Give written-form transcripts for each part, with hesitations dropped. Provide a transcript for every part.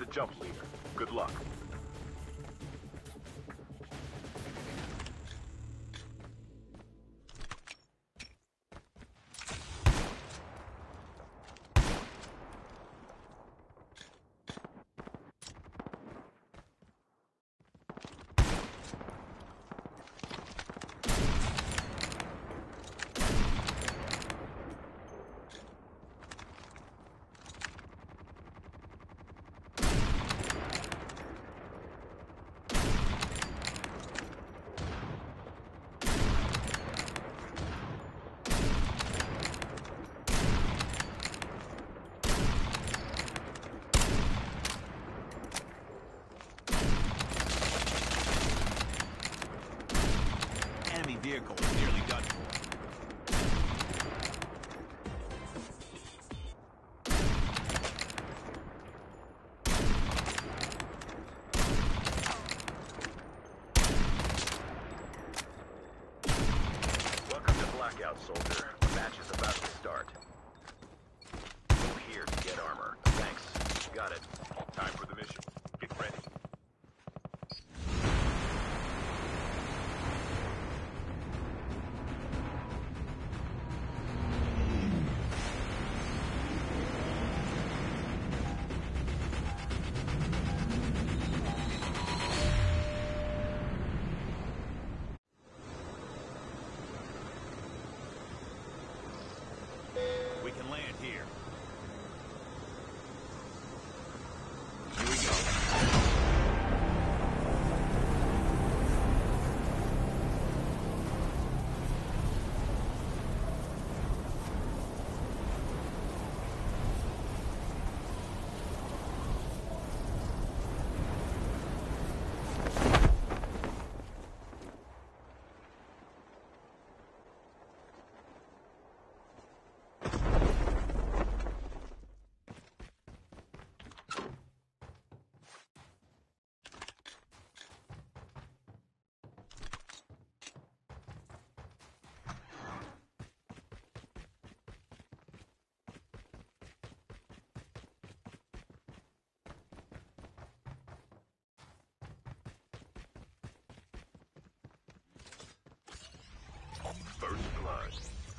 jump leader. Good luck. Vehicle is nearly done for. Welcome to Blackout, soldier. The match is about to start. Move here to get armor. Thanks. Got it. Time for the mission. Get ready. We can land here. Here we go. First blood.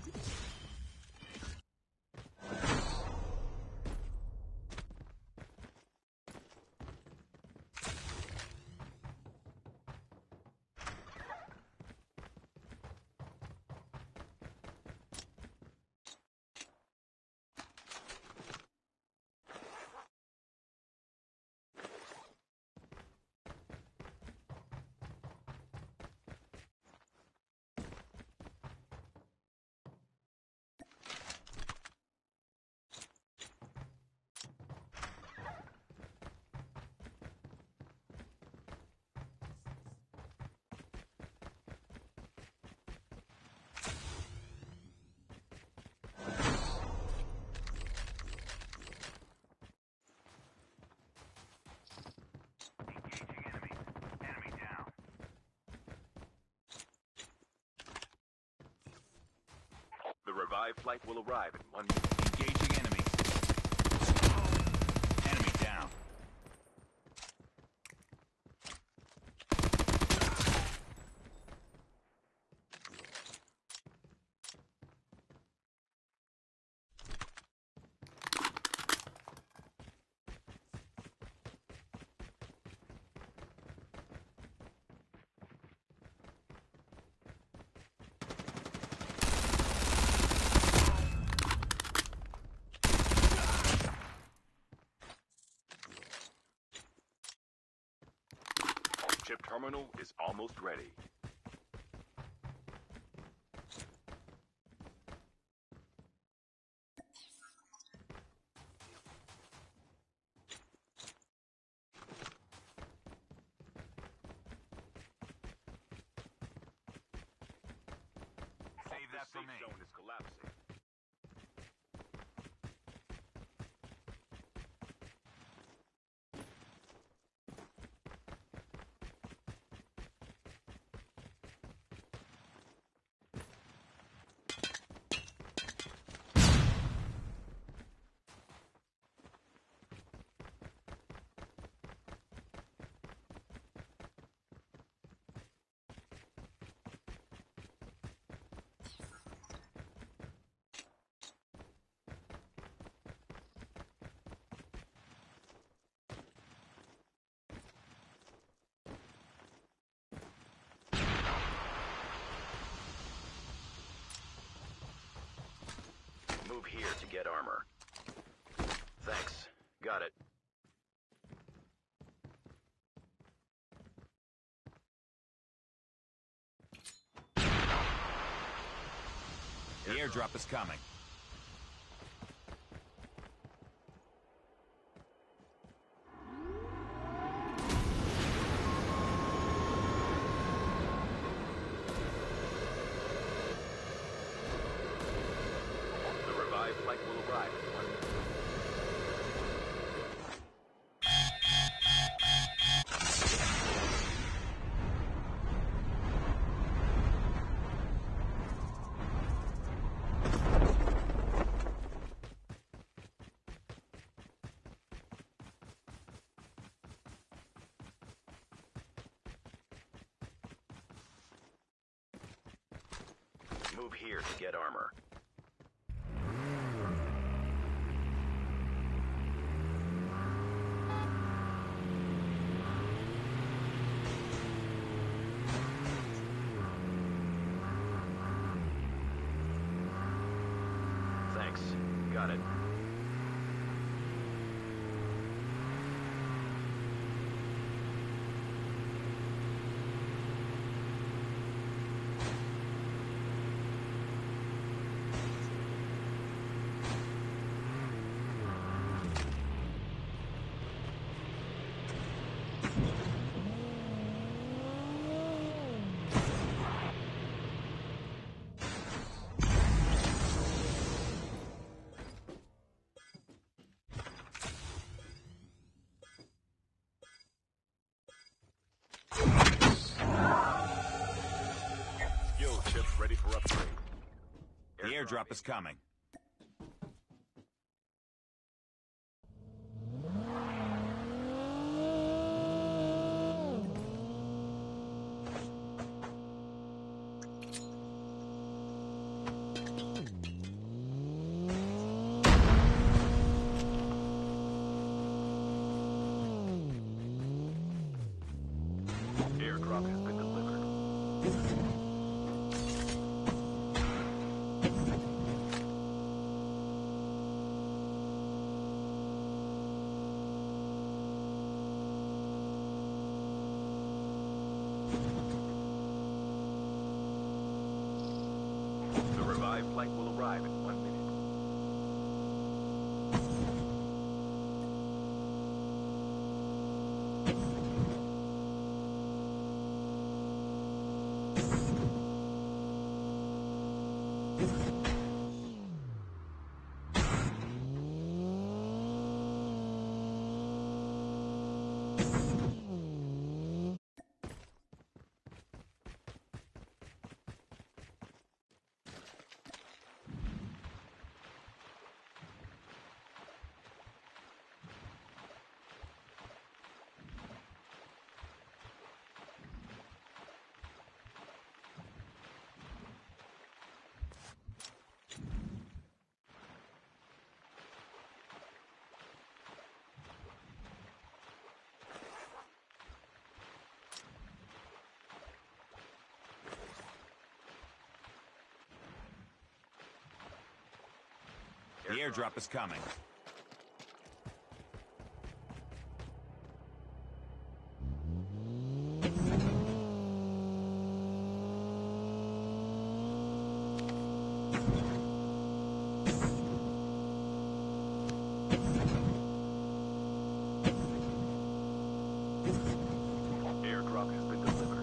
The revived flight will arrive in 1 minute. Engaging enemy. Enemy down. Chip terminal is almost ready. Save that for The me. safe zone is collapsing. here to get armor. Thanks. Got it. The airdrop is coming. The revived flight will arrive in 1 minute. Move here to get armor. Thanks. Got it. Skill chips ready for upgrade. The airdrop is coming. Airdrop has been delivered. The revived flight will arrive in 1 minute. The airdrop is coming. Airdrop has been delivered.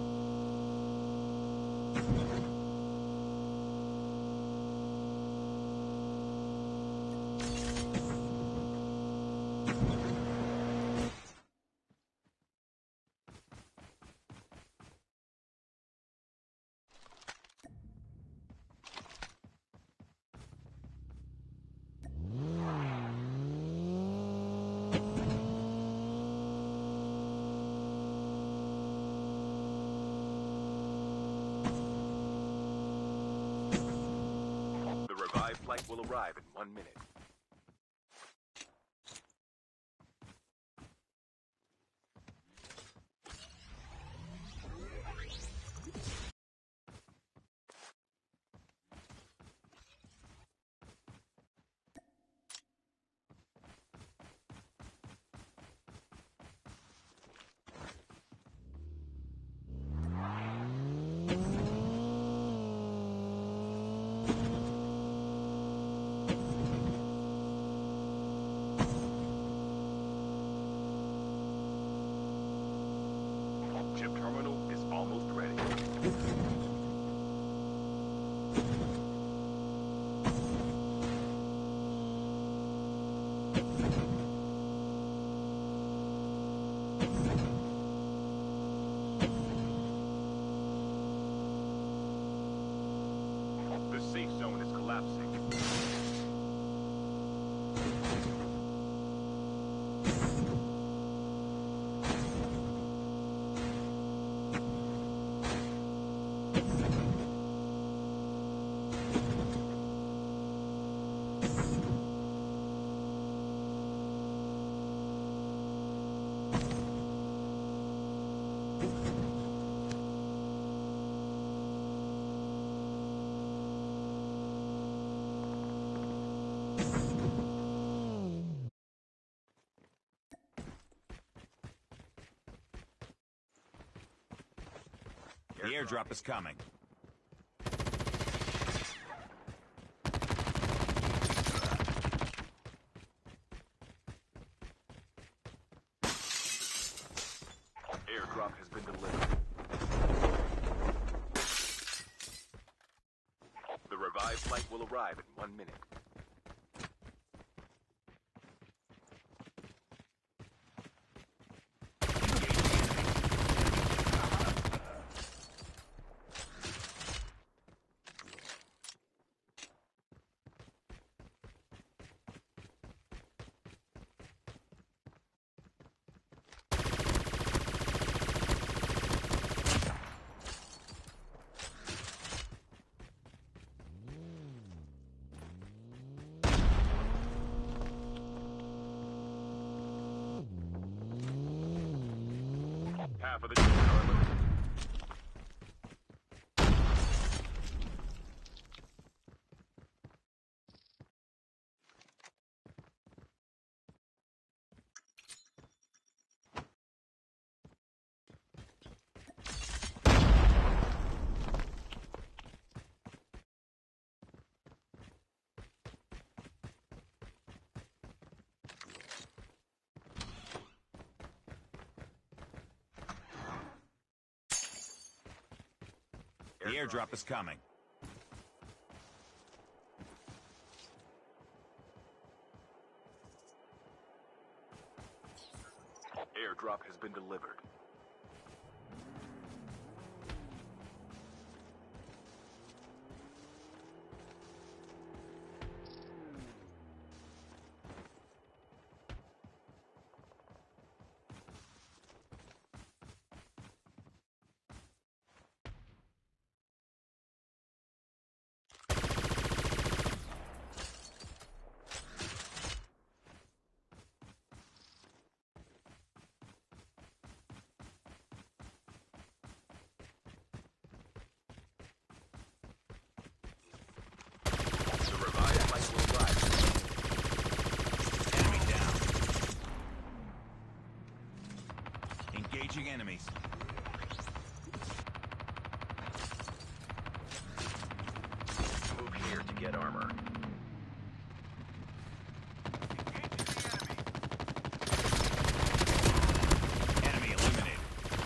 The revived flight will arrive in 1 minute. The airdrop is coming. Airdrop has been delivered. The revived flight will arrive in 1 minute. Half of the team are eliminated. The airdrop is coming. Airdrop has been delivered. The revived flight will arrive. Enemy down. Engaging enemies. Move here to get armor. Enemy eliminated.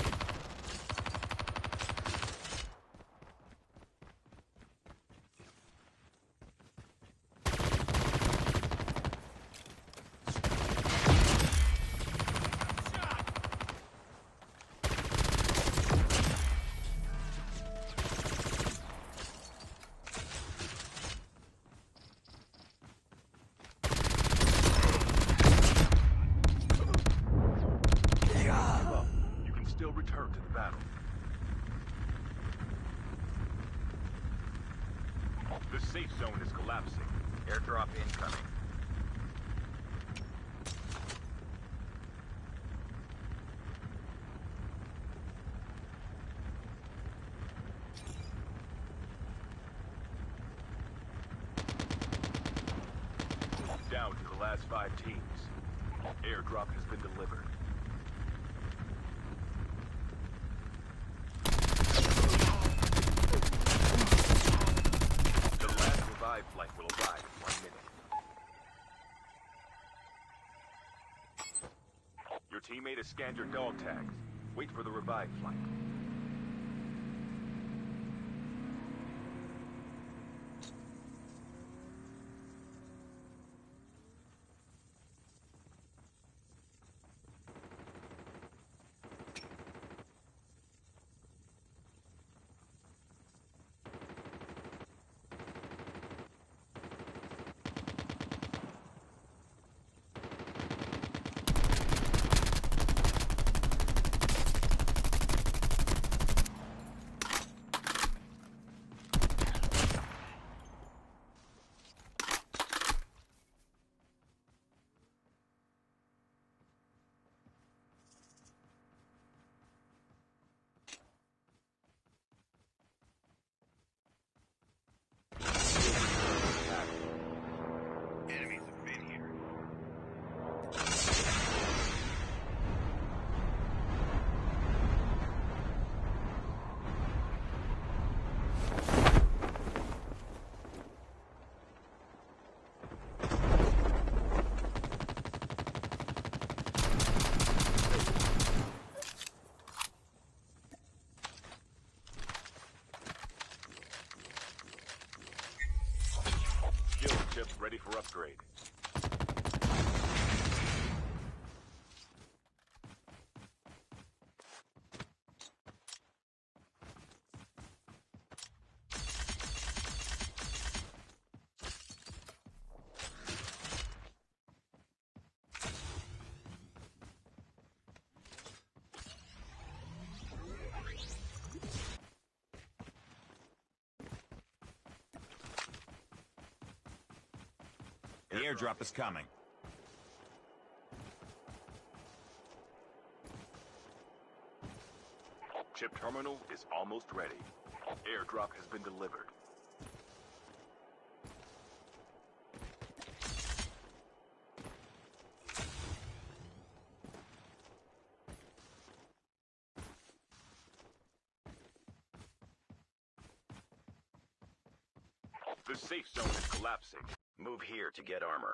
You can still return to the battle. The safe zone is collapsing. Airdrop incoming. Down to the last 5 teams. Airdrop has been delivered. The last revived flight will arrive in 1 minute. Your teammate has scanned your dog tags. Wait for the revived flight. for upgrade. The airdrop is coming. Chip terminal is almost ready. Airdrop has been delivered. The safe zone is collapsing. Move here to get armor.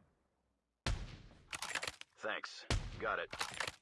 Thanks. Got it.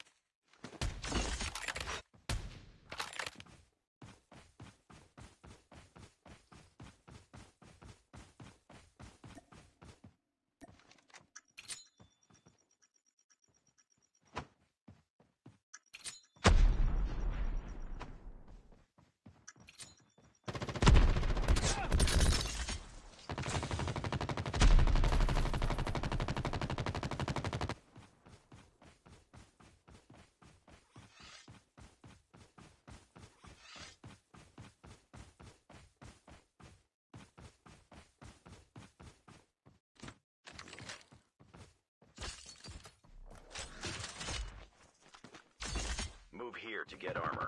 Move here to get armor.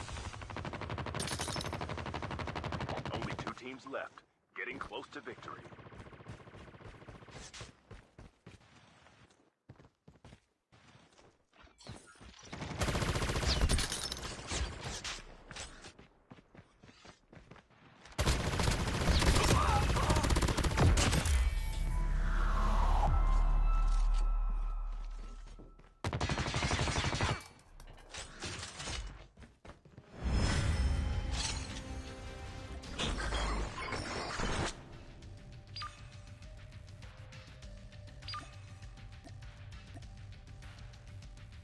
Only 2 teams left. Getting close to victory.